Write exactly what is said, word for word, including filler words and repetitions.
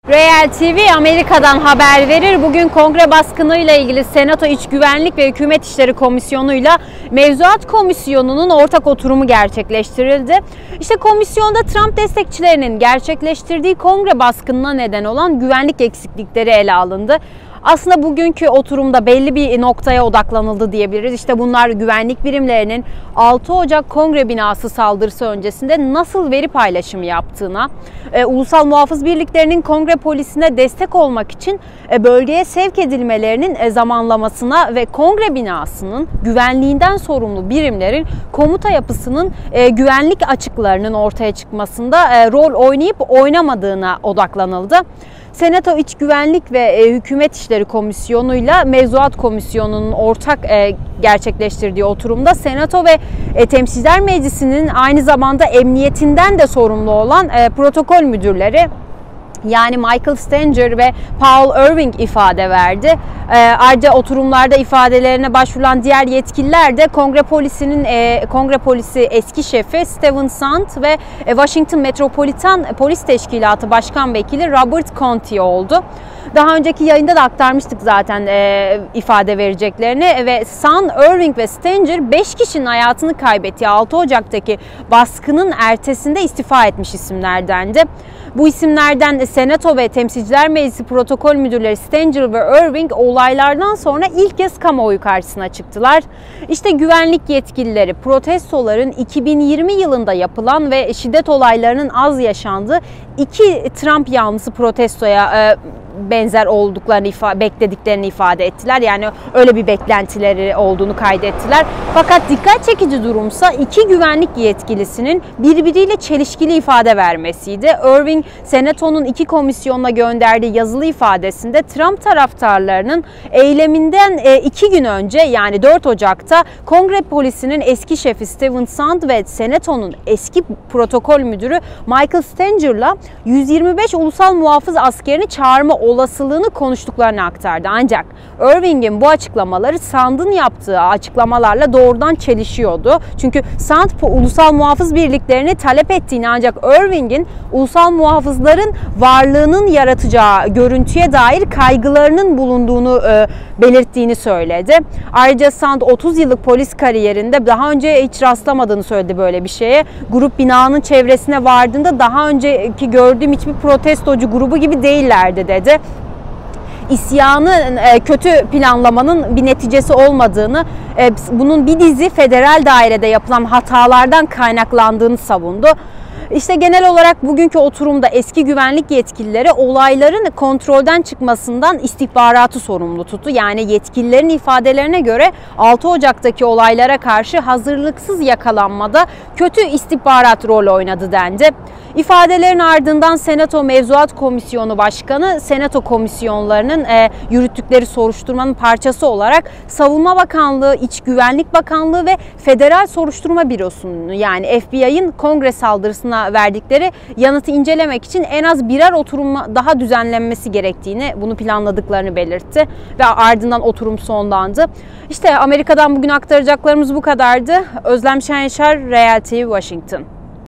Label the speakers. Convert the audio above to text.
Speaker 1: Real T V Amerika'dan haber verir. Bugün kongre baskınıyla ilgili Senato İç Güvenlik ve Hükümet İşleri Komisyonu'yla Mevzuat Komisyonu'nun ortak oturumu gerçekleştirildi. İşte komisyonda Trump destekçilerinin gerçekleştirdiği kongre baskınına neden olan güvenlik eksiklikleri ele alındı. Aslında bugünkü oturumda belli bir noktaya odaklanıldı diyebiliriz. İşte bunlar güvenlik birimlerinin altı Ocak Kongre binası saldırısı öncesinde nasıl veri paylaşımı yaptığına, e, ulusal muhafız birliklerinin kongre polisine destek olmak için e, bölgeye sevk edilmelerinin e, zamanlamasına ve kongre binasının güvenliğinden sorumlu birimlerin komuta yapısının e, güvenlik açıklarının ortaya çıkmasında e, rol oynayıp oynamadığına odaklanıldı. Senato İç Güvenlik ve e, Hükümet İşleri Komisyonu'yla Mevzuat Komisyonu'nun ortak e, gerçekleştirdiği oturumda Senato ve e, Temsilciler Meclisi'nin aynı zamanda emniyetinden de sorumlu olan e, protokol müdürleri, yani Michael Stenger ve Paul Irving ifade verdi. E, ayrıca oturumlarda ifadelerine başvurulan diğer yetkililer de Kongre Polisi'nin e, Kongre Polisi eski şefi Stephen Sand ve e, Washington Metropolitan Polis Teşkilatı Başkan Vekili Robert Contee oldu. Daha önceki yayında da aktarmıştık zaten e, ifade vereceklerini ve Sand, Irving ve Stenger beş kişinin hayatını kaybettiği altı Ocak'taki baskının ertesinde istifa etmiş isimlerdendi. Bu isimlerden Senato ve Temsilciler Meclisi protokol müdürleri Stenger ve Irving olaylardan sonra ilk kez kamuoyu karşısına çıktılar. İşte güvenlik yetkilileri protestoların iki bin yirmi yılında yapılan ve şiddet olaylarının az yaşandığı iki Trump yanlısı protestoya e, benzer olduklarını ifa beklediklerini ifade ettiler. Yani öyle bir beklentileri olduğunu kaydettiler. Fakat dikkat çekici durumsa iki güvenlik yetkilisinin birbiriyle çelişkili ifade vermesiydi. Irving, Senato'nun iki komisyonuna gönderdiği yazılı ifadesinde Trump taraftarlarının eyleminden iki gün önce, yani dört Ocak'ta Kongre Polisi'nin eski şefi Stephen Sand ve Senato'nun eski protokol müdürü Michael Stenger'la yüz yirmi beş ulusal muhafız askerini çağırma olasılığını konuştuklarını aktardı. Ancak Irving'in bu açıklamaları Sand'ın yaptığı açıklamalarla doğrudan çelişiyordu. Çünkü Sand ulusal muhafız birliklerini talep ettiğini, ancak Irving'in ulusal muhafızların varlığının yaratacağı görüntüye dair kaygılarının bulunduğunu e, belirttiğini söyledi. Ayrıca Sand otuz yıllık polis kariyerinde daha önce hiç rastlamadığını söyledi böyle bir şeye. Grup binanın çevresine vardığında daha önceki gördüğüm hiçbir protestocu grubu gibi değillerdi dedi. İsyanı kötü planlamanın bir neticesi olmadığını, bunun bir dizi federal dairede yapılan hatalardan kaynaklandığını savundu. İşte genel olarak bugünkü oturumda eski güvenlik yetkilileri olayların kontrolden çıkmasından istihbaratı sorumlu tuttu. Yani yetkililerin ifadelerine göre altı Ocak'taki olaylara karşı hazırlıksız yakalanmada kötü istihbarat rol oynadı dendi. İfadelerin ardından Senato Mevzuat Komisyonu Başkanı, Senato komisyonlarının e, yürüttükleri soruşturmanın parçası olarak Savunma Bakanlığı, İç Güvenlik Bakanlığı ve Federal Soruşturma Bürosu'nun, yani F B I'ın kongre saldırısına verdikleri yanıtı incelemek için en az birer oturum daha düzenlenmesi gerektiğini, bunu planladıklarını belirtti ve ardından oturum sonlandı. İşte Amerika'dan bugün aktaracaklarımız bu kadardı. Özlem Şenşar, Real T V, Washington.